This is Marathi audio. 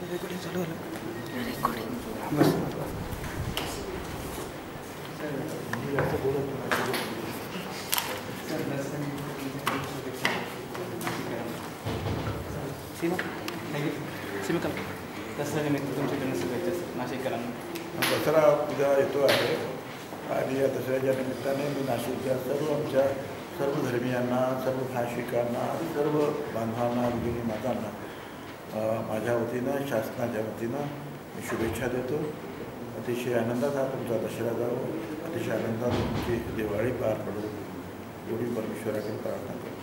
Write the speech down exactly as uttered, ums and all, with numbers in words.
रेकॉर्डिंग चालू झालं. रेकॉर्डिंग बस. सीमा सीमा दसरा निमित्त तुमच्याकडनं शुभेच्छा नाशिककरांना. दसरा उद्या येतो आहे आणि या दसऱ्याच्या निमित्ताने मी नाशिकच्या सर्व आमच्या सर्व धर्मियांना, सर्व भाषिकांना, सर्व बांधवांना, भगिनी मातांना माझ्या वतीनं, शासनाच्या वतीनं मी शुभेच्छा देतो. अतिशय आनंदात हा तुमचा दसरा जावो, अतिशय आनंदात तुमची दिवाळी पार पडो एवढी परमेश्वराकडे प्रार्थना करतो.